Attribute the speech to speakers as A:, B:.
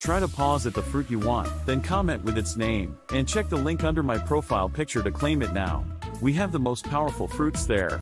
A: Try to pause at the fruit you want, then comment with its name, and check the link under my profile picture to claim it now. We have the most powerful fruits there.